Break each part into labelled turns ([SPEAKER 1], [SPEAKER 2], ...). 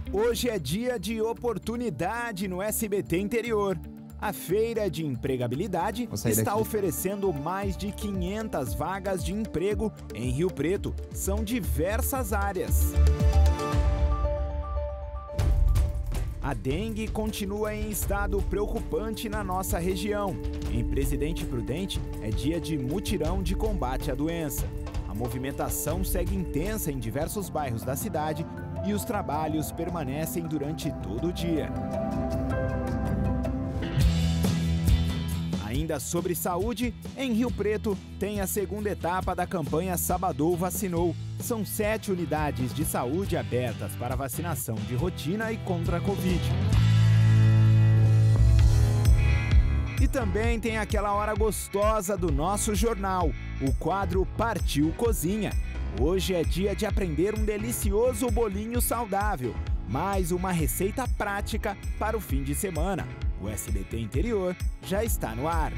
[SPEAKER 1] Hoje é dia de oportunidade no SBT Interior. A Feira de Empregabilidade está oferecendo mais de 500 vagas de emprego em Rio Preto. São diversas áreas. A dengue continua em estado preocupante na nossa região. Em Presidente Prudente, é dia de mutirão de combate à doença. A movimentação segue intensa em diversos bairros da cidade e os trabalhos permanecem durante todo o dia. Ainda sobre saúde, em Rio Preto tem a segunda etapa da campanha Sabadou Vacinou. São 7 unidades de saúde abertas para vacinação de rotina e contra a Covid. E também tem aquela hora gostosa do nosso jornal, o quadro Partiu Cozinha. Hoje é dia de aprender um delicioso bolinho saudável, mais uma receita prática para o fim de semana. O SBT Interior já está no ar.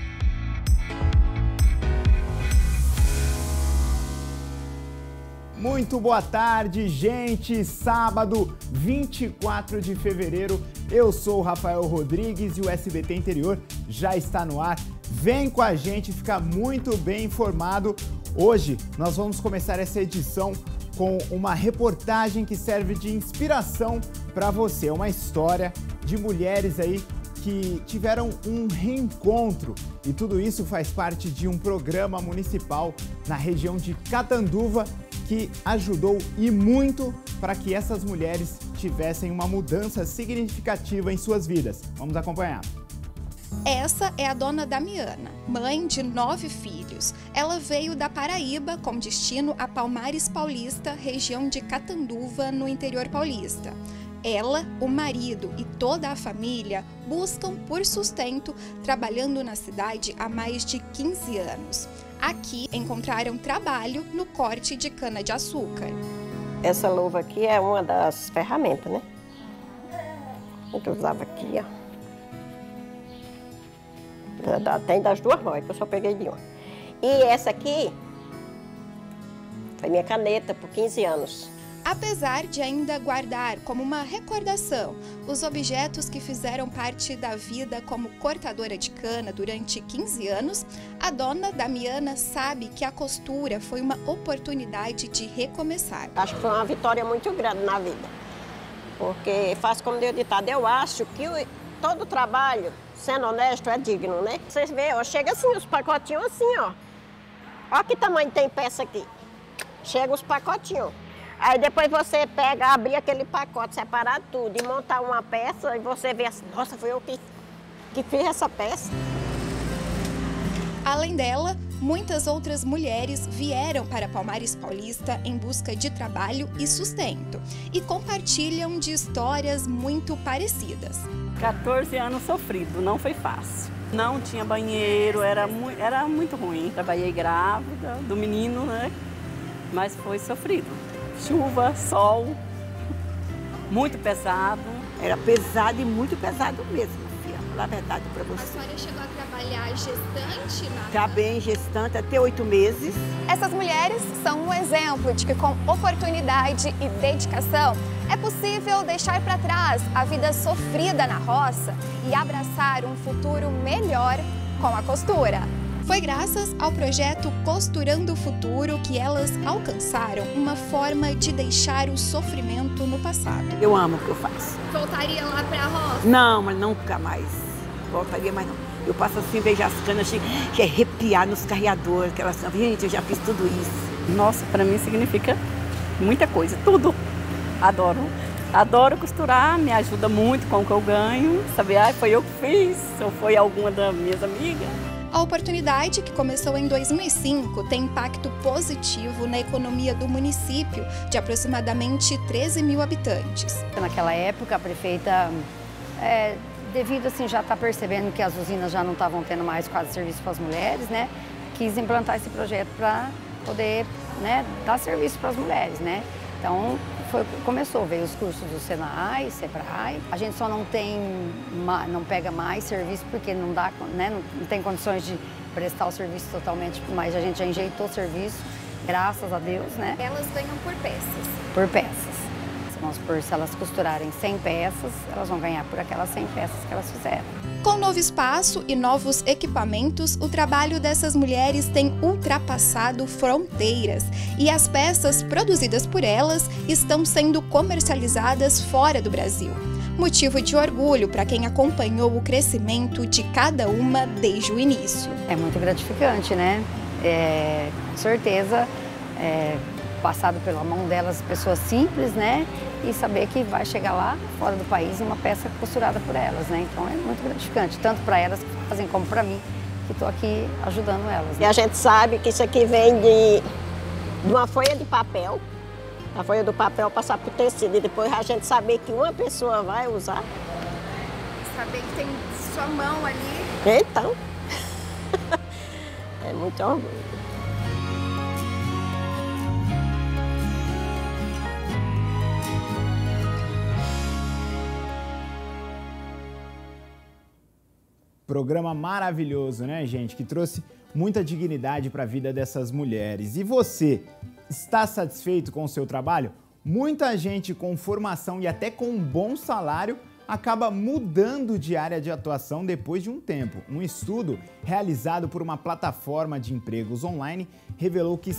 [SPEAKER 1] Muito boa tarde, gente! Sábado, 24 de fevereiro, eu sou o Rafael Rodrigues e o SBT Interior já está no ar. Vem com a gente ficar muito bem informado. Hoje nós vamos começar essa edição com uma reportagem que serve de inspiração para você. Uma história de mulheres aí que tiveram um reencontro e tudo isso faz parte de um programa municipal na região de Catanduva que ajudou e muito para que essas mulheres tivessem uma mudança significativa em suas vidas. Vamos acompanhar.
[SPEAKER 2] Essa é a dona Damiana, mãe de 9 filhos. Ela veio da Paraíba com destino a Palmares Paulista, região de Catanduva, no interior paulista. Ela, o marido e toda a família buscam por sustento, trabalhando na cidade há mais de 15 anos. Aqui encontraram trabalho no corte de cana-de-açúcar.
[SPEAKER 3] Essa luva aqui é uma das ferramentas, né? Eu usava aqui, ó. Tem das duas mãos, que eu só peguei de uma. E essa aqui foi minha caneta por 15 anos.
[SPEAKER 2] Apesar de ainda guardar como uma recordação os objetos que fizeram parte da vida como cortadora de cana durante 15 anos, a dona Damiana sabe que a costura foi uma oportunidade de recomeçar.
[SPEAKER 3] Acho que foi uma vitória muito grande na vida, porque faz como deu ditado, eu acho que todo trabalho, sendo honesto, é digno, né? Vocês veem, ó, chega assim, os pacotinhos assim, ó. Olha que tamanho tem peça aqui. Chega os pacotinhos. Aí depois você pega, abrir aquele pacote, separar tudo e montar uma peça e você vê assim, nossa, foi eu que fiz essa peça.
[SPEAKER 2] Além dela, muitas outras mulheres vieram para Palmares Paulista em busca de trabalho e sustento e compartilham de histórias muito parecidas.
[SPEAKER 4] 14 anos sofrido, não foi fácil. Não tinha banheiro, era muito ruim. Trabalhei grávida do menino, né? Mas foi sofrido. Chuva, sol, muito pesado.
[SPEAKER 5] Era pesado e muito pesado mesmo, filha, falar a verdade para você.
[SPEAKER 2] A senhora chegou a trabalhar gestante?
[SPEAKER 5] Já bem gestante, até 8 meses.
[SPEAKER 2] Essas mulheres são um exemplo de que com oportunidade e dedicação é possível deixar para trás a vida sofrida na roça e abraçar um futuro melhor com a costura. Foi graças ao projeto Costurando o Futuro que elas alcançaram uma forma de deixar o sofrimento no passado.
[SPEAKER 5] Eu amo o que eu faço.
[SPEAKER 2] Voltaria lá para a roça?
[SPEAKER 5] Não, mas nunca mais. Voltaria mais não. Eu passo assim, vejo as canas, que arrepiar nos carreadores, aquelas canas. Gente, eu já fiz tudo isso.
[SPEAKER 4] Nossa, para mim significa muita coisa, tudo. Adoro. Adoro costurar, me ajuda muito com o que eu ganho. Saber, foi eu que fiz, ou foi alguma das minhas amigas.
[SPEAKER 2] A oportunidade, que começou em 2005, tem impacto positivo na economia do município, de aproximadamente 13 mil habitantes.
[SPEAKER 6] Naquela época, a prefeita, devido assim, já está percebendo que as usinas já não estavam tendo mais quase serviço para as mulheres, né? Quis implantar esse projeto para poder, né, dar serviço para as mulheres, né? Então, veio os cursos do Senai, Sebrae. A gente só não pega mais serviço porque não dá, né, não tem condições de prestar o serviço totalmente, mas a gente já enjeitou o serviço, graças a Deus, né?
[SPEAKER 2] Elas ganham por peças.
[SPEAKER 6] Por peças. Vamos supor, se elas costurarem 100 peças, elas vão ganhar por aquelas 100 peças que elas fizeram.
[SPEAKER 2] Com novo espaço e novos equipamentos, o trabalho dessas mulheres tem ultrapassado fronteiras e as peças produzidas por elas estão sendo comercializadas fora do Brasil. Motivo de orgulho para quem acompanhou o crescimento de cada uma desde o início.
[SPEAKER 6] É muito gratificante, né? Com certeza, passado pela mão delas, pessoas simples, né? E saber que vai chegar lá, fora do país, uma peça costurada por elas, né? Então é muito gratificante, tanto para elas que fazem como para mim, que estou aqui ajudando elas. Né?
[SPEAKER 3] E a gente sabe que isso aqui vem de uma folha de papel, a folha do papel passar por tecido e depois a gente saber que uma pessoa vai usar.
[SPEAKER 2] Saber que tem sua mão ali.
[SPEAKER 3] Então, é muito orgulho.
[SPEAKER 1] Programa maravilhoso, né, gente? Que trouxe muita dignidade para a vida dessas mulheres. E você, está satisfeito com o seu trabalho? Muita gente com formação e até com um bom salário acaba mudando de área de atuação depois de um tempo. Um estudo realizado por uma plataforma de empregos online revelou que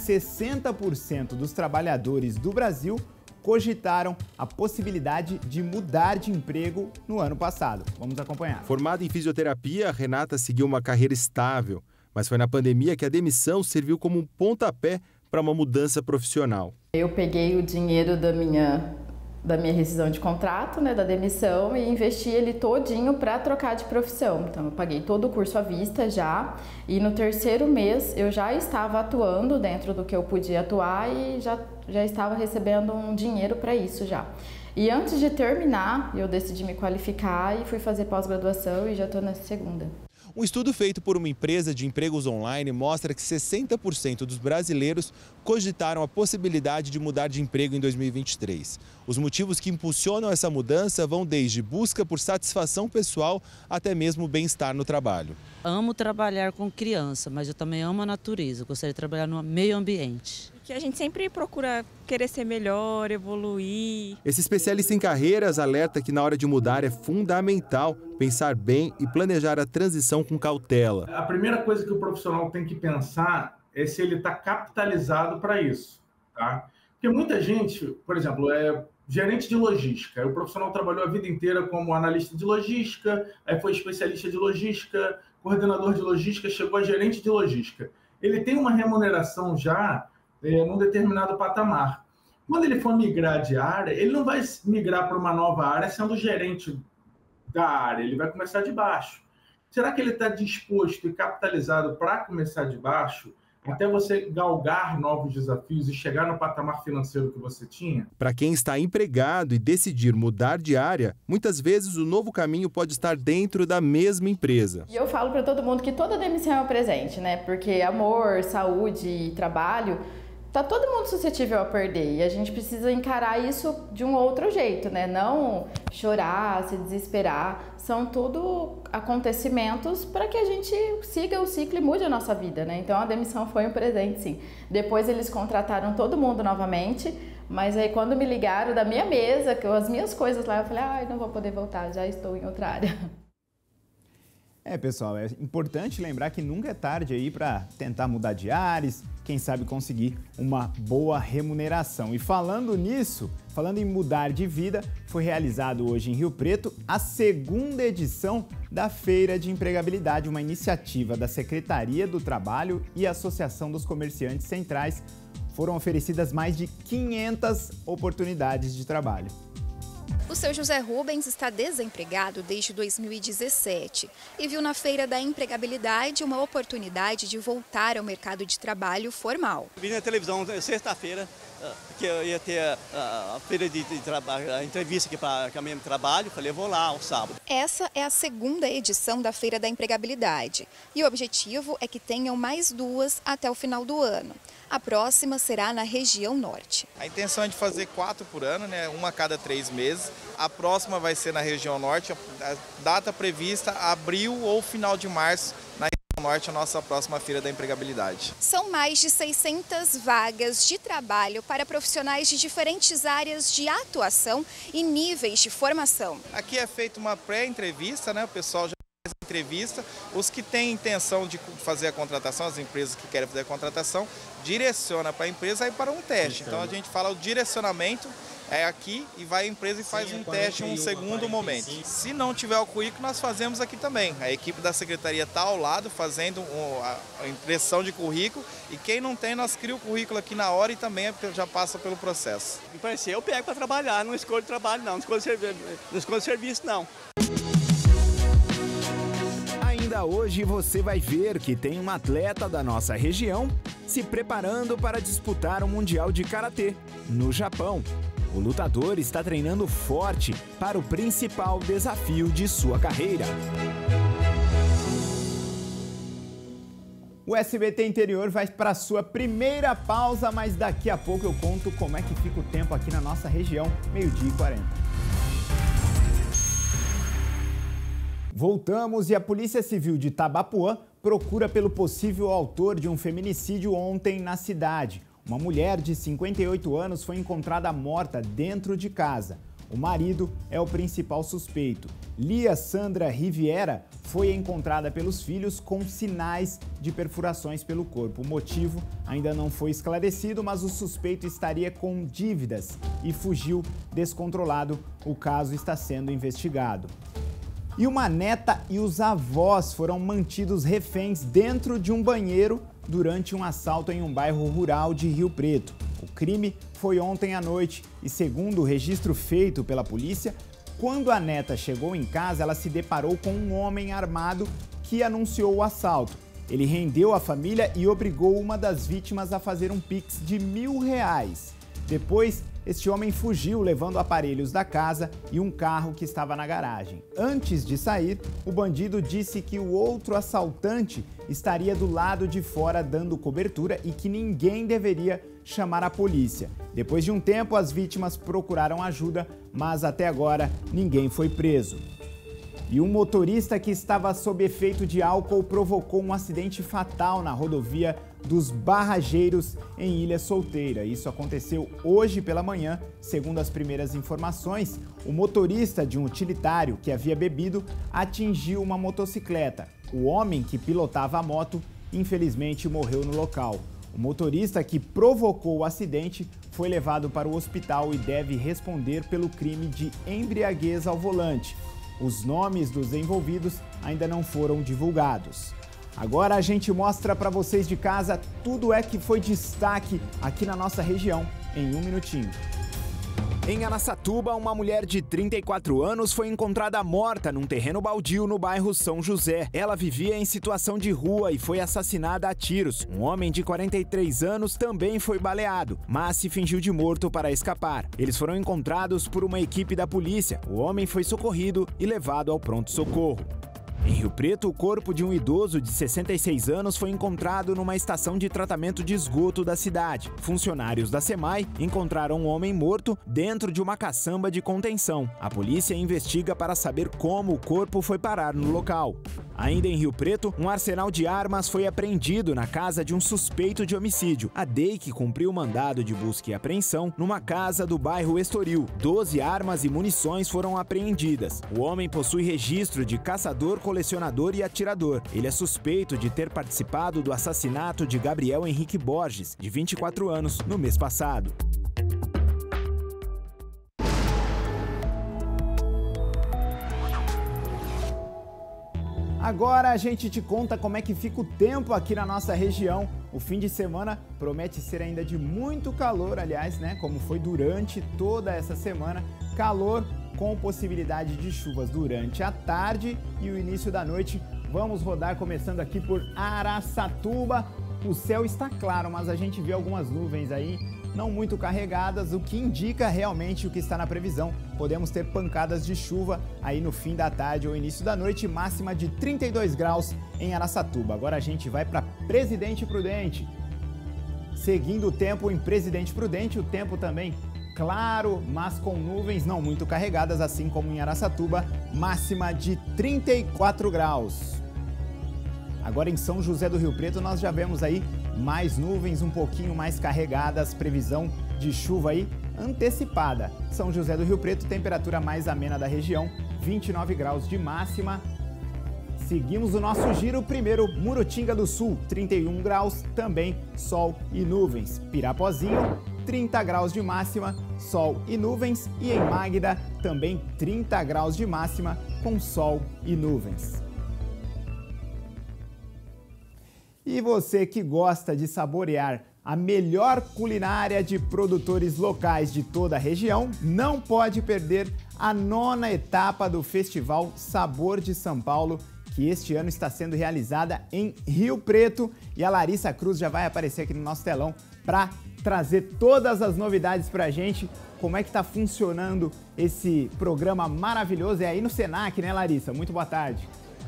[SPEAKER 1] 60% dos trabalhadores do Brasil cogitaram a possibilidade de mudar de emprego no ano passado. Vamos acompanhar.
[SPEAKER 7] Formada em fisioterapia, Renata seguiu uma carreira estável, mas foi na pandemia que a demissão serviu como um pontapé para uma mudança profissional.
[SPEAKER 8] Eu peguei o dinheiro da minha rescisão de contrato, né, da demissão, e investi ele todinho para trocar de profissão. Então eu paguei todo o curso à vista já, e no terceiro mês eu já estava atuando dentro do que eu podia atuar e já estava recebendo um dinheiro para isso já. E antes de terminar, eu decidi me qualificar e fui fazer pós-graduação e já estou na segunda.
[SPEAKER 7] Um estudo feito por uma empresa de empregos online mostra que 60% dos brasileiros cogitaram a possibilidade de mudar de emprego em 2023. Os motivos que impulsionam essa mudança vão desde busca por satisfação pessoal até mesmo bem-estar no trabalho.
[SPEAKER 9] Amo trabalhar com criança, mas eu também amo a natureza. Eu gostaria de trabalhar no meio ambiente.
[SPEAKER 10] Que a gente sempre procura querer ser melhor, evoluir.
[SPEAKER 7] Esse especialista em carreiras alerta que na hora de mudar é fundamental pensar bem e planejar a transição com cautela.
[SPEAKER 11] A primeira coisa que o profissional tem que pensar é se ele está capitalizado para isso, tá? Porque muita gente, por exemplo, é gerente de logística. O profissional trabalhou a vida inteira como analista de logística, aí foi especialista de logística, coordenador de logística, chegou a gerente de logística. Ele tem uma remuneração já num determinado patamar. Quando ele for migrar de área, ele não vai migrar para uma nova área sendo gerente da área, ele vai começar de baixo. Será que ele está disposto e capitalizado para começar de baixo, até você galgar novos desafios e chegar no patamar financeiro que você tinha?
[SPEAKER 7] Para quem está empregado e decidir mudar de área, muitas vezes o novo caminho pode estar dentro da mesma empresa.
[SPEAKER 8] E eu falo para todo mundo que toda demissão é um presente, né? Porque amor, saúde e trabalho, tá todo mundo suscetível a perder e a gente precisa encarar isso de um outro jeito, né? Não chorar, se desesperar. São tudo acontecimentos para que a gente siga o ciclo e mude a nossa vida, né? Então a demissão foi um presente, sim. Depois eles contrataram todo mundo novamente, mas aí quando me ligaram da minha mesa, que as minhas coisas lá, eu falei, ai, não vou poder voltar, já estou em outra área.
[SPEAKER 1] Pessoal, é importante lembrar que nunca é tarde aí para tentar mudar de áreas, quem sabe conseguir uma boa remuneração. E falando nisso, falando em mudar de vida, foi realizado hoje em Rio Preto a segunda edição da Feira de Empregabilidade, uma iniciativa da Secretaria do Trabalho e Associação dos Comerciantes Centrais. Foram oferecidas mais de 500 oportunidades de trabalho.
[SPEAKER 2] O seu José Rubens está desempregado desde 2017 e viu na Feira da Empregabilidade uma oportunidade de voltar ao mercado de trabalho formal.
[SPEAKER 12] Vi na televisão sexta-feira que eu ia ter a feira de trabalho, a entrevista aqui para o mesmo trabalho, falei, vou lá ao sábado.
[SPEAKER 2] Essa é a segunda edição da Feira da Empregabilidade e o objetivo é que tenham mais duas até o final do ano. A próxima será na região norte.
[SPEAKER 13] A intenção é de fazer 4 por ano, né? Uma a cada 3 meses. A próxima vai ser na região norte, a data prevista abril ou final de março na região Norte, a nossa próxima Feira da Empregabilidade.
[SPEAKER 2] São mais de 600 vagas de trabalho para profissionais de diferentes áreas de atuação e níveis de formação.
[SPEAKER 13] Aqui é feita uma pré-entrevista, né? O pessoal já faz a entrevista. Os que têm intenção de fazer a contratação, as empresas que querem fazer a contratação, direciona para a empresa e para um teste. Então a gente fala o direcionamento é aqui e vai a empresa e faz um teste em um segundo momento. Se não tiver o currículo, nós fazemos aqui também. A equipe da secretaria está ao lado fazendo a impressão de currículo e quem não tem, nós criamos o currículo aqui na hora e também já passa pelo processo.
[SPEAKER 12] Me parecer, eu pego para trabalhar, não escolho trabalho não, não escolho serviço não.
[SPEAKER 1] Ainda hoje você vai ver que tem uma atleta da nossa região se preparando para disputar o Mundial de Karatê no Japão. O lutador está treinando forte para o principal desafio de sua carreira. O SBT Interior vai para a sua primeira pausa, mas daqui a pouco eu conto como é que fica o tempo aqui na nossa região, 12h40. Voltamos e a Polícia Civil de Tabapuã procura pelo possível autor de um feminicídio ontem na cidade. Uma mulher de 58 anos foi encontrada morta dentro de casa. O marido é o principal suspeito. Lia Sandra Riviera foi encontrada pelos filhos com sinais de perfurações pelo corpo. O motivo ainda não foi esclarecido, mas o suspeito estaria com dívidas e fugiu descontrolado. O caso está sendo investigado. E uma neta e os avós foram mantidos reféns dentro de um banheiro durante um assalto em um bairro rural de Rio Preto. O crime foi ontem à noite e, segundo o registro feito pela polícia, quando a neta chegou em casa, ela se deparou com um homem armado que anunciou o assalto. Ele rendeu a família e obrigou uma das vítimas a fazer um pix de R$1.000. Depois, este homem fugiu levando aparelhos da casa e um carro que estava na garagem. Antes de sair, o bandido disse que o outro assaltante estaria do lado de fora dando cobertura e que ninguém deveria chamar a polícia. Depois de um tempo, as vítimas procuraram ajuda, mas até agora ninguém foi preso. E um motorista que estava sob efeito de álcool provocou um acidente fatal na rodovia dos Barrageiros, em Ilha Solteira. Isso aconteceu hoje pela manhã. Segundo as primeiras informações, o motorista de um utilitário que havia bebido atingiu uma motocicleta. O homem que pilotava a moto, infelizmente, morreu no local. O motorista que provocou o acidente foi levado para o hospital e deve responder pelo crime de embriaguez ao volante. Os nomes dos envolvidos ainda não foram divulgados. Agora a gente mostra para vocês de casa tudo que foi destaque aqui na nossa região em um minutinho. Em Araçatuba, uma mulher de 34 anos foi encontrada morta num terreno baldio no bairro São José. Ela vivia em situação de rua e foi assassinada a tiros. Um homem de 43 anos também foi baleado, mas se fingiu de morto para escapar. Eles foram encontrados por uma equipe da polícia. O homem foi socorrido e levado ao pronto-socorro. Em Rio Preto, o corpo de um idoso de 66 anos foi encontrado numa estação de tratamento de esgoto da cidade. Funcionários da SEMAI encontraram um homem morto dentro de uma caçamba de contenção. A polícia investiga para saber como o corpo foi parar no local. Ainda em Rio Preto, um arsenal de armas foi apreendido na casa de um suspeito de homicídio. A DEIC cumpriu mandado de busca e apreensão numa casa do bairro Estoril. 12 armas e munições foram apreendidas. O homem possui registro de caçador, colecionador e atirador. Ele é suspeito de ter participado do assassinato de Gabriel Henrique Borges, de 24 anos, no mês passado. Agora a gente te conta como é que fica o tempo aqui na nossa região. O fim de semana promete ser ainda de muito calor, aliás, né? Como foi durante toda essa semana. Calor com possibilidade de chuvas durante a tarde e o início da noite. Vamos rodar começando aqui por Araçatuba. O céu está claro, mas a gente vê algumas nuvens aí, não muito carregadas, o que indica realmente o que está na previsão. Podemos ter pancadas de chuva aí no fim da tarde ou início da noite, máxima de 32 graus em Araçatuba. Agora a gente vai para Presidente Prudente. Seguindo o tempo em Presidente Prudente, o tempo também claro, mas com nuvens não muito carregadas, assim como em Araçatuba, máxima de 34 graus. Agora em São José do Rio Preto nós já vemos aí mais nuvens um pouquinho mais carregadas, previsão de chuva aí antecipada. São José do Rio Preto, temperatura mais amena da região, 29 graus de máxima. Seguimos o nosso giro, primeiro Murutinga do Sul, 31 graus, também sol e nuvens. Pirapozinho, 30 graus de máxima, sol e nuvens. E em Magda, também 30 graus de máxima, com sol e nuvens. E você que gosta de saborear a melhor culinária de produtores locais de toda a região, não pode perder a 9ª etapa do Festival Sabor de São Paulo, que este ano está sendo realizada em Rio Preto. E a Larissa Cruz já vai aparecer aqui no nosso telão para trazer todas as novidades para a gente. Como é que está funcionando esse programa maravilhoso? É aí no Senac, né, Larissa? Muito boa tarde.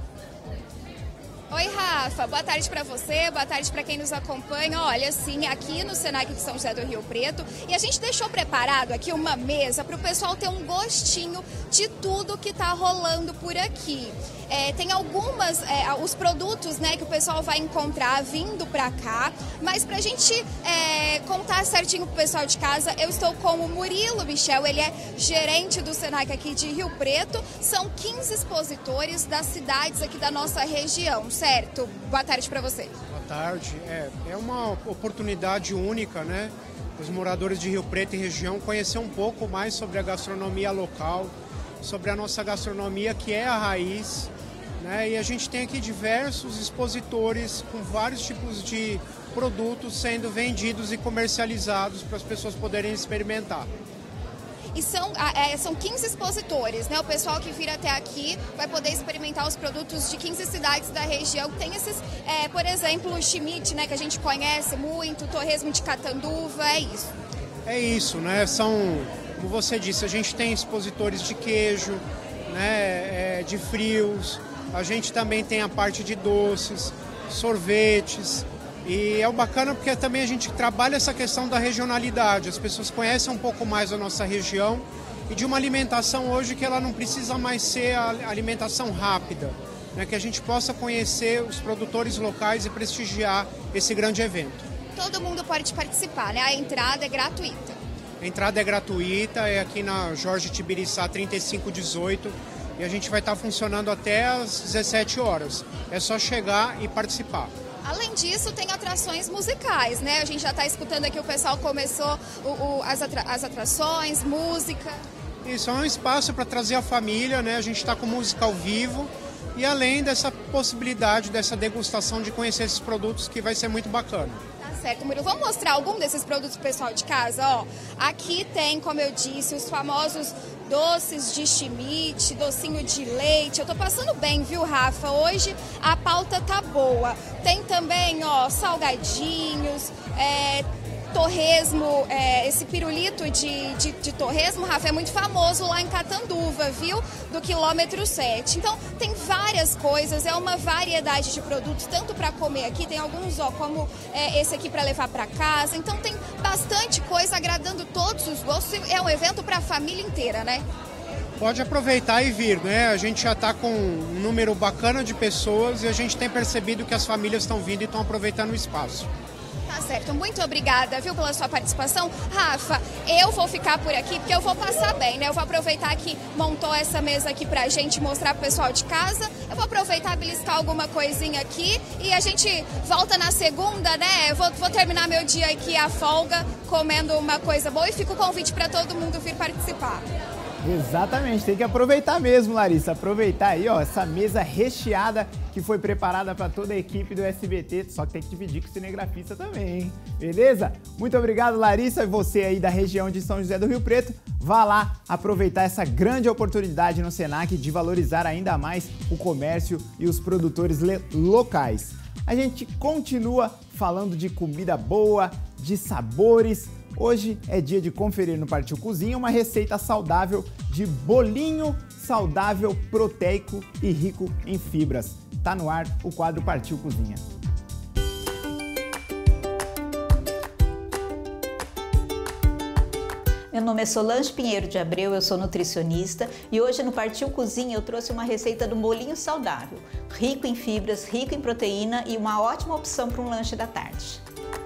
[SPEAKER 2] Oi, Rafa. Boa tarde para você, boa tarde para quem nos acompanha. Olha, sim, aqui no Senac de São José do Rio Preto. E a gente deixou preparado aqui uma mesa para o pessoal ter um gostinho de tudo que está rolando por aqui. Tem algumas, os produtos, né, que o pessoal vai encontrar vindo para cá, mas para a gente contar certinho pro pessoal de casa, eu estou com o Murilo Michel, ele é gerente do Senac aqui de Rio Preto. São 15 expositores das cidades aqui da nossa região, certo? Boa tarde para você.
[SPEAKER 14] Boa tarde. É uma oportunidade única, né? Os moradores de Rio Preto e região conhecer um pouco mais sobre a gastronomia local, sobre a nossa gastronomia que é a raiz, né? E a gente tem aqui diversos expositores com vários tipos de produtos sendo vendidos e comercializados para as pessoas poderem experimentar.
[SPEAKER 2] E são 15 expositores, né? O pessoal que vir até aqui vai poder experimentar os produtos de 15 cidades da região. Tem esses, por exemplo, o chimite, né? Que a gente conhece muito, o torresmo de Catanduva, é isso.
[SPEAKER 14] É isso, né? Como você disse, a gente tem expositores de queijo, né? De frios, a gente também tem a parte de doces, sorvetes. E é bacana porque também a gente trabalha essa questão da regionalidade. As pessoas conhecem um pouco mais a nossa região e de uma alimentação hoje que ela não precisa mais ser a alimentação rápida, né? Que a gente possa conhecer os produtores locais e prestigiar esse grande evento.
[SPEAKER 2] Todo mundo pode participar, né? A entrada é gratuita.
[SPEAKER 14] A entrada é gratuita, é aqui na Jorge Tibiriçá 3518 e a gente vai estar funcionando até às 17 horas. É só chegar e participar.
[SPEAKER 2] Além disso, tem atrações musicais, né? A gente já está escutando aqui, o pessoal começou as atrações, música.
[SPEAKER 14] Isso, é um espaço para trazer a família, né? A gente está com música ao vivo e além dessa possibilidade, dessa degustação de conhecer esses produtos que vai ser muito bacana.
[SPEAKER 2] Tá certo, Murilo. Vamos mostrar algum desses produtos pro pessoal de casa, ó. Aqui tem, como eu disse, os famosos doces de chimite, docinho de leite. Eu tô passando bem, viu, Rafa? Hoje a pauta tá boa. Tem também, ó, salgadinhos, torresmo, esse pirulito de torresmo, Rafa, é muito famoso lá em Catanduva, viu? Do quilômetro 7. Então, tem várias coisas, é uma variedade de produtos, tanto para comer aqui, tem alguns, ó, como esse aqui para levar para casa. Então, tem bastante coisa agradando todos os gostos. É um evento para a família inteira, né?
[SPEAKER 14] Pode aproveitar e vir, né? A gente já está com um número bacana de pessoas e a gente tem percebido que as famílias estão vindo e estão aproveitando o espaço.
[SPEAKER 2] Tá certo, muito obrigada, viu, pela sua participação. Rafa, eu vou ficar por aqui porque eu vou passar bem, né? Eu vou aproveitar que montou essa mesa aqui pra gente mostrar pro pessoal de casa. Eu vou aproveitar e beliscar alguma coisinha aqui e a gente volta na segunda, né? Vou terminar meu dia aqui à folga comendo uma coisa boa e fica o convite para todo mundo vir participar.
[SPEAKER 1] Exatamente, tem que aproveitar mesmo, Larissa. Aproveitar aí, ó, essa mesa recheada que foi preparada para toda a equipe do SBT, só que tem que dividir com o cinegrafista também, hein? Beleza? Muito obrigado, Larissa, e você aí da região de São José do Rio Preto. Vá lá aproveitar essa grande oportunidade no Senac de valorizar ainda mais o comércio e os produtores locais. A gente continua falando de comida boa, de sabores. Hoje é dia de conferir no Partiu Cozinha uma receita saudável de bolinho saudável, proteico e rico em fibras. Tá no ar o quadro Partiu Cozinha.
[SPEAKER 15] Meu nome é Solange Pinheiro de Abreu, eu sou nutricionista e hoje no Partiu Cozinha eu trouxe uma receita do bolinho saudável, rico em fibras, rico em proteína e uma ótima opção para um lanche da tarde.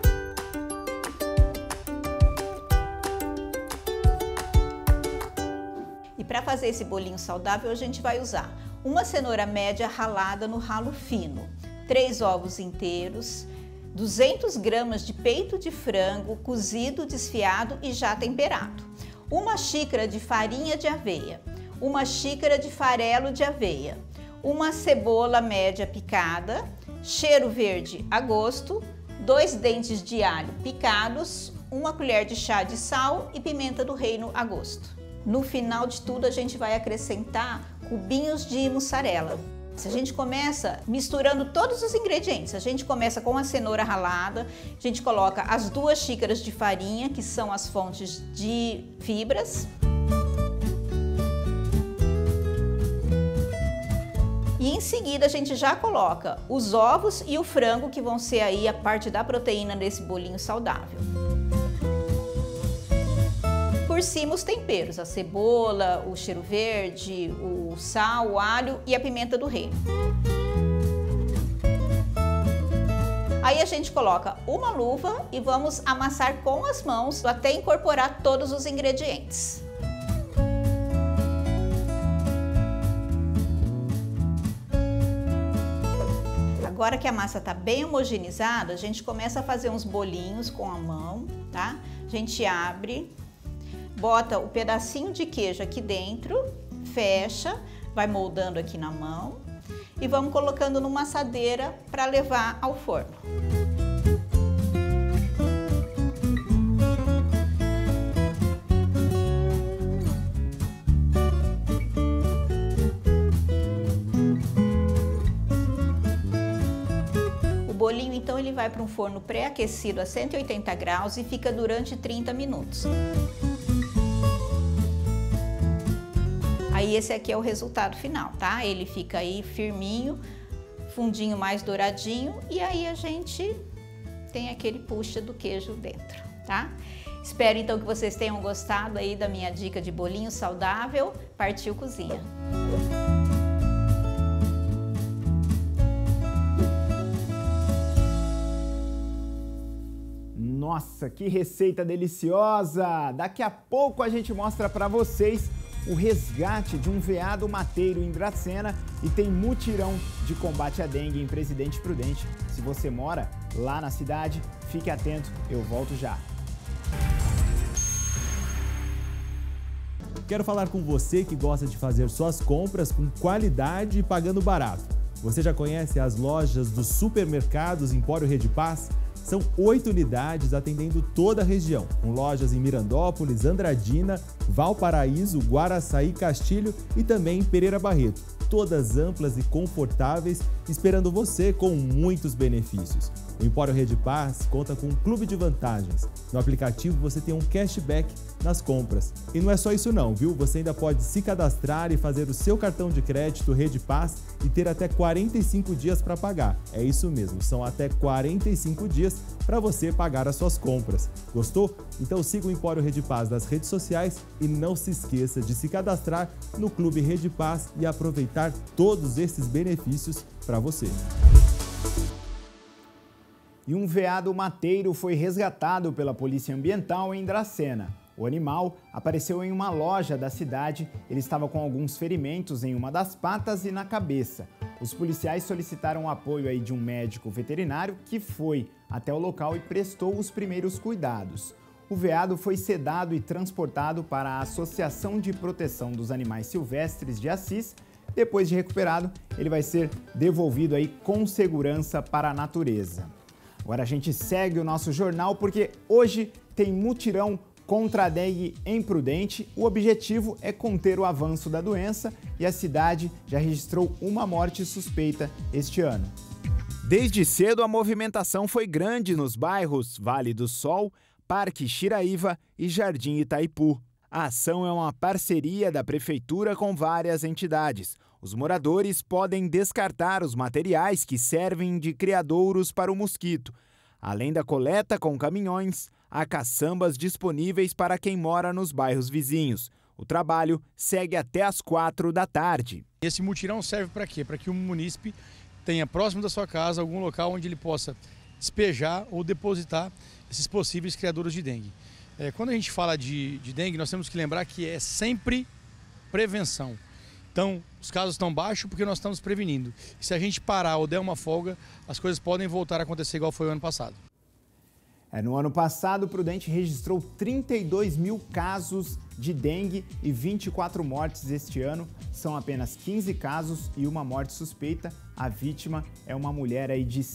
[SPEAKER 15] E para fazer esse bolinho saudável a gente vai usar uma cenoura média ralada no ralo fino, 3 ovos inteiros, 200 gramas de peito de frango cozido, desfiado e já temperado, 1 xícara de farinha de aveia, 1 xícara de farelo de aveia, 1 cebola média picada, cheiro verde a gosto, 2 dentes de alho picados, 1 colher de chá de sal e pimenta do reino a gosto. No final de tudo a gente vai acrescentar cubinhos de mussarela. A gente começa misturando todos os ingredientes. A gente começa com a cenoura ralada, a gente coloca as 2 xícaras de farinha, que são as fontes de fibras. E em seguida a gente já coloca os ovos e o frango, que vão ser aí a parte da proteína desse bolinho saudável. Por cima os temperos, a cebola, o cheiro verde, o sal, o alho e a pimenta do reino. Aí a gente coloca uma luva e vamos amassar com as mãos até incorporar todos os ingredientes. Agora que a massa está bem homogeneizada, a gente começa a fazer uns bolinhos com a mão, tá? A gente abre, bota o pedacinho de queijo aqui dentro, fecha, vai moldando aqui na mão e vamos colocando numa assadeira para levar ao forno. O bolinho então ele vai para um forno pré-aquecido a 180 graus e fica durante 30 minutos. Aí esse aqui é o resultado final, tá? Ele fica aí firminho, fundinho mais douradinho e aí a gente tem aquele puxa do queijo dentro, tá? Espero então que vocês tenham gostado aí da minha dica de bolinho saudável. Partiu Cozinha!
[SPEAKER 1] Nossa, que receita deliciosa! Daqui a pouco a gente mostra para vocês o resgate de um veado mateiro em Dracena e tem mutirão de combate à dengue em Presidente Prudente. Se você mora lá na cidade, fique atento, eu volto já.
[SPEAKER 7] Quero falar com você que gosta de fazer suas compras com qualidade e pagando barato. Você já conhece as lojas dos supermercados Empório Rede Paz? São 8 unidades atendendo toda a região, com lojas em Mirandópolis, Andradina, Valparaíso, Guaraçaí, Castilho e também em Pereira Barreto. Todas amplas e confortáveis, esperando você com muitos benefícios. O Empório Rede Paz conta com um clube de vantagens. No aplicativo você tem um cashback nas compras. E não é só isso não, viu? Você ainda pode se cadastrar e fazer o seu cartão de crédito Rede Paz e ter até 45 dias para pagar. É isso mesmo, são até 45 dias para você pagar as suas compras. Gostou? Então siga o Empório Rede Paz nas redes sociais e não se esqueça de se cadastrar no Clube Rede Paz e aproveitar todos esses benefícios para você.
[SPEAKER 1] E um veado mateiro foi resgatado pela Polícia Ambiental em Dracena. O animal apareceu em uma loja da cidade, ele estava com alguns ferimentos em uma das patas e na cabeça. Os policiais solicitaram o apoio aí de um médico veterinário que foi até o local e prestou os primeiros cuidados. O veado foi sedado e transportado para a Associação de Proteção dos Animais Silvestres de Assis. Depois de recuperado, ele vai ser devolvido aí com segurança para a natureza. Agora a gente segue o nosso jornal porque hoje tem mutirão contra a dengue em Prudente. O objetivo é conter o avanço da doença e a cidade já registrou uma morte suspeita este ano. Desde cedo a movimentação foi grande nos bairros Vale do Sol, Parque Xiraíva e Jardim Itaipu. A ação é uma parceria da Prefeitura com várias entidades. Os moradores podem descartar os materiais que servem de criadouros para o mosquito. Além da coleta com caminhões, há caçambas disponíveis para quem mora nos bairros vizinhos. O trabalho segue até às 4 da tarde.
[SPEAKER 16] Esse mutirão serve para quê? Para que o munícipe tenha próximo da sua casa algum local onde ele possa despejar ou depositar esses possíveis criadouros de dengue. Quando a gente fala de dengue, nós temos que lembrar que é sempre prevenção. Então, os casos estão baixos porque nós estamos prevenindo. E se a gente parar ou der uma folga, as coisas podem voltar a acontecer igual foi o ano passado.
[SPEAKER 1] No ano passado, o Prudente registrou 32 mil casos de dengue e 24 mortes este ano. São apenas 15 casos e uma morte suspeita. A vítima é uma mulher aí de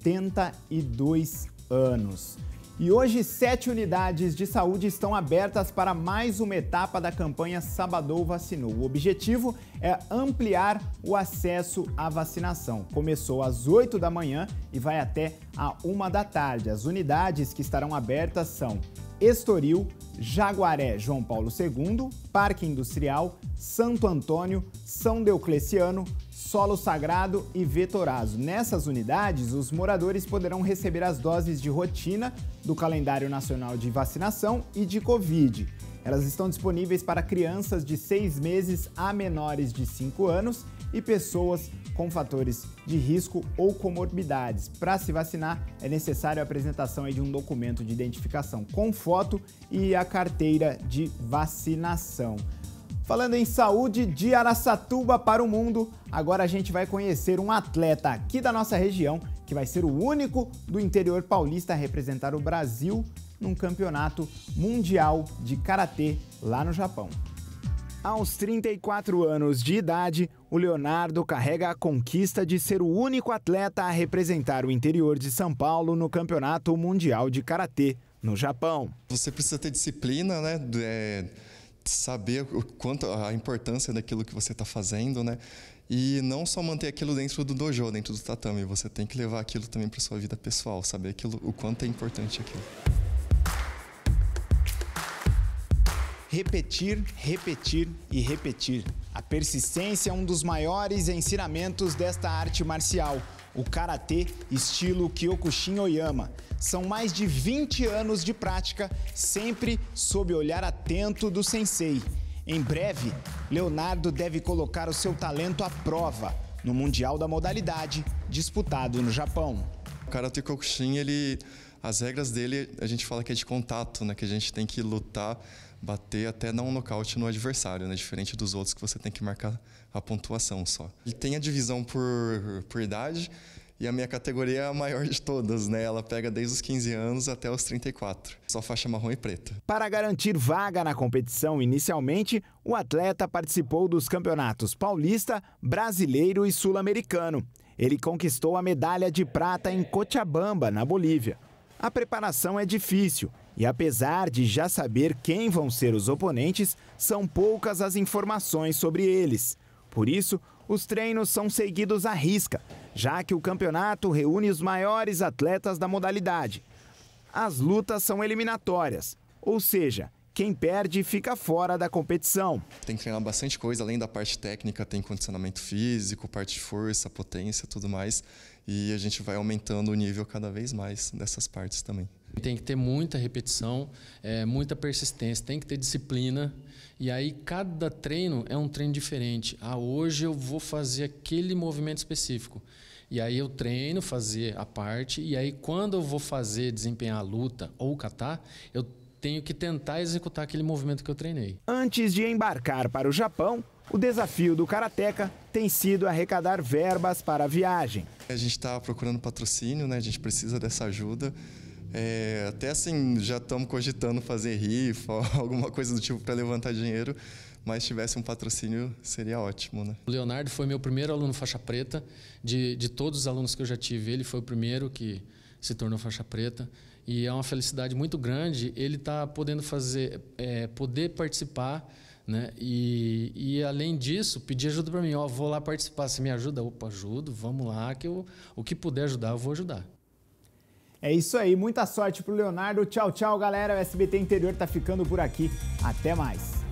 [SPEAKER 1] 72 anos. E hoje, 7 unidades de saúde estão abertas para mais uma etapa da campanha Sabadão Vacinou. O objetivo é ampliar o acesso à vacinação. Começou às 8 da manhã e vai até a 1 da tarde. As unidades que estarão abertas são Estoril, Jaguaré João Paulo II, Parque Industrial, Santo Antônio, São Deocleciano, Solo Sagrado e Vetorazo. Nessas unidades, os moradores poderão receber as doses de rotina do calendário nacional de vacinação e de Covid. Elas estão disponíveis para crianças de 6 meses a menores de 5 anos e pessoas com fatores de risco ou comorbidades. Para se vacinar, é necessário a apresentação de um documento de identificação com foto e a carteira de vacinação. Falando em saúde, de Araçatuba para o mundo, agora a gente vai conhecer um atleta aqui da nossa região que vai ser o único do interior paulista a representar o Brasil num campeonato mundial de karatê lá no Japão. Aos 34 anos de idade, o Leonardo carrega a conquista de ser o único atleta a representar o interior de São Paulo no Campeonato Mundial de Karatê no Japão.
[SPEAKER 17] Você precisa ter disciplina, né? Saber o quanto a importância daquilo que você está fazendo, né? E não só manter aquilo dentro do dojo, dentro do tatame, você tem que levar aquilo também para sua vida pessoal, saber aquilo, o quanto é importante aquilo.
[SPEAKER 1] Repetir, repetir e repetir. A persistência é um dos maiores ensinamentos desta arte marcial, o karatê estilo Kyokushin Oyama. São mais de 20 anos de prática, sempre sob o olhar atento do sensei. Em breve, Leonardo deve colocar o seu talento à prova no Mundial da modalidade, disputado no Japão.
[SPEAKER 17] O Karate Kyokushin, as regras dele, a gente fala que é de contato, né? Que a gente tem que lutar, bater até dar um nocaute no adversário, né? Diferente dos outros que você tem que marcar a pontuação só. Ele tem a divisão por idade. E a minha categoria é a maior de todas, né? Ela pega desde os 15 anos até os 34. Só faixa marrom e preta.
[SPEAKER 1] Para garantir vaga na competição inicialmente, o atleta participou dos campeonatos paulista, brasileiro e sul-americano. Ele conquistou a medalha de prata em Cochabamba, na Bolívia. A preparação é difícil e, apesar de já saber quem vão ser os oponentes, são poucas as informações sobre eles. Por isso, os treinos são seguidos à risca, já que o campeonato reúne os maiores atletas da modalidade. As lutas são eliminatórias, ou seja, quem perde fica fora da competição.
[SPEAKER 17] Tem que treinar bastante coisa, além da parte técnica, tem condicionamento físico, parte de força, potência, tudo mais. E a gente vai aumentando o nível cada vez mais dessas partes também.
[SPEAKER 18] Tem que ter muita repetição, muita persistência, tem que ter disciplina. E aí cada treino é um treino diferente. Hoje eu vou fazer aquele movimento específico. E aí eu treino, fazer a parte, e aí quando eu vou desempenhar a luta ou kata, eu tenho que tentar executar aquele movimento que eu treinei.
[SPEAKER 1] Antes de embarcar para o Japão, o desafio do karateca tem sido arrecadar verbas para a viagem.
[SPEAKER 17] A gente está procurando patrocínio, né? A gente precisa dessa ajuda. Até assim, já estamos cogitando fazer rifa, alguma coisa do tipo para levantar dinheiro, mas se tivesse um patrocínio seria ótimo, né?
[SPEAKER 18] O Leonardo foi meu primeiro aluno faixa preta, de todos os alunos que eu já tive, ele foi o primeiro que se tornou faixa preta. E é uma felicidade muito grande ele estar podendo poder participar, né? E além disso, pedir ajuda para mim. Vou lá participar, você me ajuda? Opa, ajudo, vamos lá, que o que puder ajudar, eu vou ajudar.
[SPEAKER 1] É isso aí, muita sorte pro Leonardo. Tchau, tchau, galera. O SBT Interior tá ficando por aqui. Até mais.